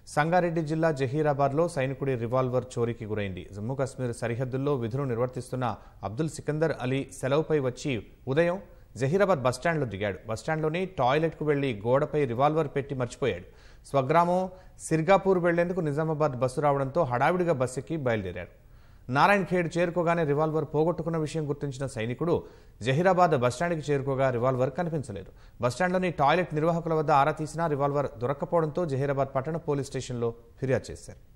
సంగారెడ్డి జిల్లా జహీరాబాద్లో సైనికుడి రివాల్వర్ చోరీకి గురైంది. జమ్మూ కాశ్మీర్ సరిహద్దుల్లో విధులు నిర్వర్తిస్తున్న అబ్దుల్ సికందర్ అలీ సెలవుపై వచ్చి ఉదయం జహీరాబాద్ బస్టాండ్లో దిగాడు. బస్టాండ్లోని టాయిలెట్కు వెళ్లి గోడపై రివాల్వర్ పెట్టి మర్చిపోయాడు. స్వగ్రామం సిర్గాపూర్ వెళ్లేందుకు నిజామాబాద్ బస్సు రావడంతో హడావిడిగా బస్సు ఎక్కి బయలుదేరాడు. నారాయణ్ ఖేడ్ చేరుకోగానే రివాల్వర్ పోగొట్టుకున్న విషయం గుర్తించిన సైనికుడు జహీరాబాద్ బస్టాండ్కి చేరుకోగా రివాల్వర్ కనిపించలేదు. బస్టాండ్లోని టాయిలెట్ నిర్వాహకుల వద్ద ఆరా తీసినా రివాల్వర్ దొరక్కపోవడంతో జహీరాబాద్ పట్టణ పోలీస్ స్టేషన్లో ఫిర్యాదు చేశారు.